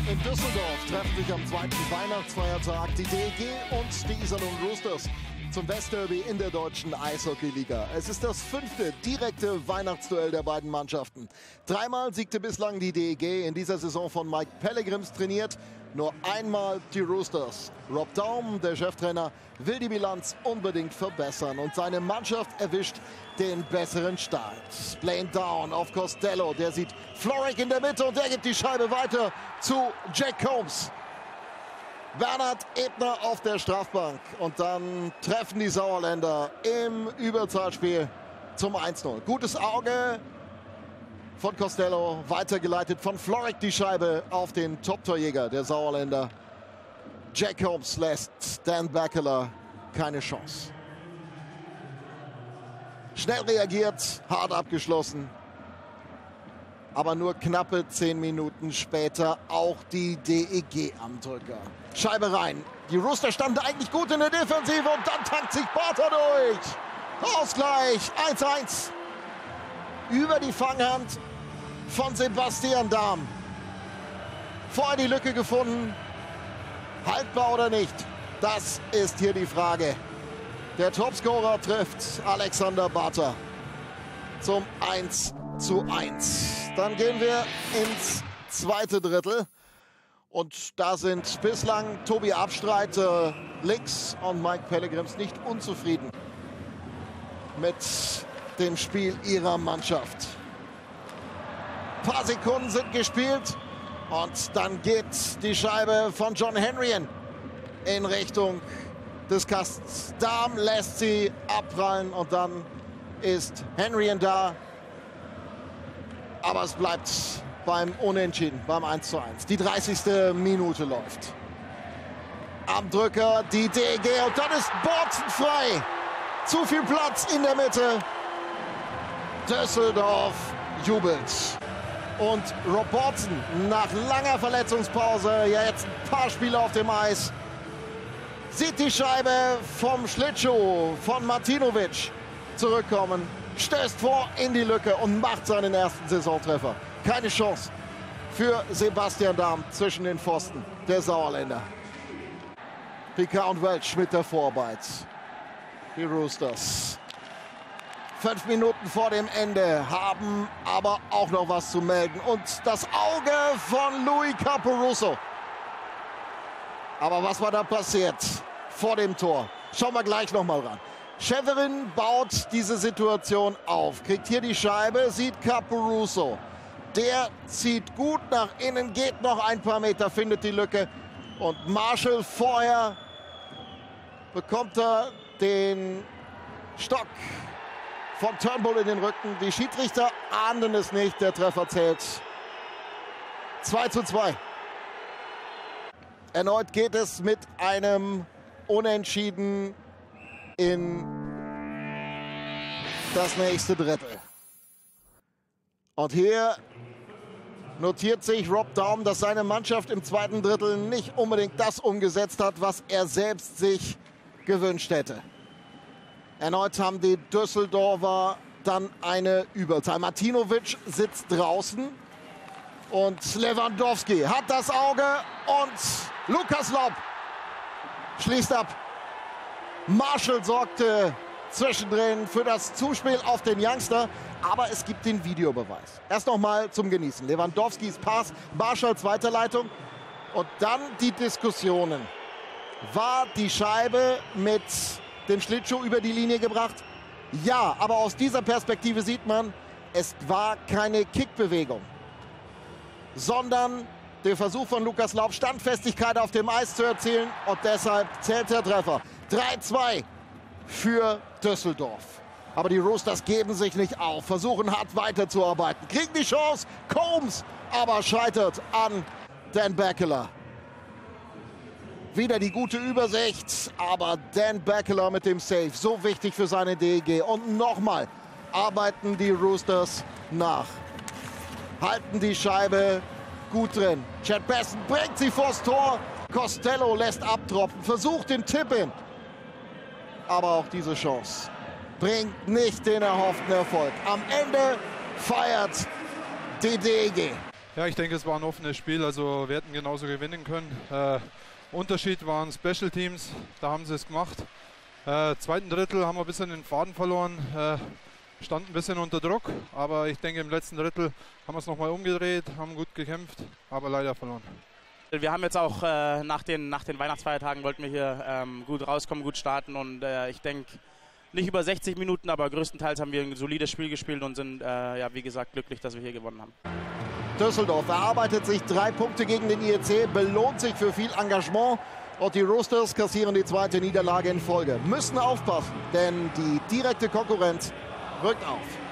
In Düsseldorf treffen sich am zweiten Weihnachtsfeiertag die DEG und die Iserlohn Roosters zum Westderby in der deutschen Eishockeyliga. Es ist das 5. direkte Weihnachtsduell der beiden Mannschaften. Dreimal siegte bislang die DEG, in dieser Saison von Mike Pellegrims trainiert, nur einmal die Roosters. Rob Daum, der Cheftrainer, will die Bilanz unbedingt verbessern und seine Mannschaft erwischt den besseren Start. Blaine Down auf Costello, der sieht Florek in der Mitte und der gibt die Scheibe weiter zu Jack Combs. Bernhard Ebner auf der Strafbank und dann treffen die Sauerländer im Überzahlspiel zum 1:0. Gutes Auge von Costello, weitergeleitet von Florek die Scheibe auf den Top-Torjäger der Sauerländer. Jack Combs lässt Dan Beckeler keine Chance. Schnell reagiert, hart abgeschlossen. Aber nur knappe 10 Minuten später auch die DEG am Drücker. Scheibe rein. Die Rooster standen eigentlich gut in der Defensive und dann tankt sich Barter durch. Ausgleich 1:1. Über die Fanghand von Sebastian Dahm. Vorher die Lücke gefunden. Haltbar oder nicht? Das ist hier die Frage. Der Topscorer trifft Alexander Barter zum 1:1. Dann gehen wir ins zweite Drittel. Und da sind bislang Tobi Abstreit links und Mike Pellegrims nicht unzufrieden mit dem Spiel ihrer Mannschaft. Ein paar Sekunden sind gespielt und dann geht die Scheibe von John Henrien in Richtung des Kastens. Dahm lässt sie abprallen und dann ist Henrien da. Aber es bleibt beim Unentschieden, beim 1:1. Die 30. Minute läuft. Am Drücker die DEG und dann ist Boardson frei. Zu viel Platz in der Mitte. Düsseldorf jubelt. Und Rob Boardson nach langer Verletzungspause, ja jetzt ein paar Spiele auf dem Eis, sieht die Scheibe vom Schlittschuh von Martinovic zurückkommen, stößt vor in die Lücke und macht seinen ersten Saisontreffer. Keine Chance für Sebastian Dahm zwischen den Pfosten der Sauerländer. Picard und Welch mit der Vorarbeit. Die Roosters. 5 Minuten vor dem Ende haben aber auch noch was zu melden. Und das Auge von Louis Caporusso. Aber was war da passiert vor dem Tor? Schauen wir gleich noch mal ran. Severin baut diese Situation auf, kriegt hier die Scheibe, sieht Caporusso. Der zieht gut nach innen, geht noch ein paar Meter, findet die Lücke. Und Marshall vorher bekommt er den Stock von Turnbull in den Rücken. Die Schiedsrichter ahnden es nicht, der Treffer zählt. 2:2. Erneut geht es mit einem Unentschieden in das nächste Drittel. Und hier notiert sich Rob Daum, dass seine Mannschaft im zweiten Drittel nicht unbedingt das umgesetzt hat, was er selbst sich gewünscht hätte. Erneut haben die Düsseldorfer dann eine Überzahl. Martinovic sitzt draußen und Lewandowski hat das Auge und Lukas Laub schließt ab. Marshall sorgte zwischendrin für das Zuspiel auf den Youngster, aber es gibt den Videobeweis. Erst noch mal zum Genießen. Lewandowskis Pass, Marshalls Weiterleitung und dann die Diskussionen. War die Scheibe mit dem Schlittschuh über die Linie gebracht? Ja, aber aus dieser Perspektive sieht man, es war keine Kickbewegung, sondern der Versuch von Lukas Laub, Standfestigkeit auf dem Eis zu erzielen und deshalb zählt der Treffer. 3:2 für Düsseldorf. Aber die Roosters geben sich nicht auf, versuchen hart weiterzuarbeiten, kriegen die Chance, Combs aber scheitert an Dan Beckeler. Wieder die gute Übersicht, aber Dan Beckeler mit dem Save, so wichtig für seine DEG. Und nochmal arbeiten die Roosters nach, halten die Scheibe gut drin. Chad Besson bringt sie vors Tor, Costello lässt abtropfen, versucht den Tip-In. Aber auch diese Chance bringt nicht den erhofften Erfolg. Am Ende feiert die DEG. Ja, ich denke, es war ein offenes Spiel, also wir hätten genauso gewinnen können. Unterschied waren Special Teams, da haben sie es gemacht. Zweiten Drittel haben wir ein bisschen den Faden verloren, standen ein bisschen unter Druck, aber ich denke, im letzten Drittel haben wir es nochmal umgedreht, haben gut gekämpft, aber leider verloren. Wir haben jetzt auch nach den Weihnachtsfeiertagen wollten wir hier gut rauskommen, gut starten und ich denke, nicht über 60 Minuten, aber größtenteils haben wir ein solides Spiel gespielt und sind, ja, wie gesagt, glücklich, dass wir hier gewonnen haben. Düsseldorf erarbeitet sich 3 Punkte gegen den IEC, belohnt sich für viel Engagement und die Roosters kassieren die 2. Niederlage in Folge. Müssen aufpassen, denn die direkte Konkurrenz rückt auf.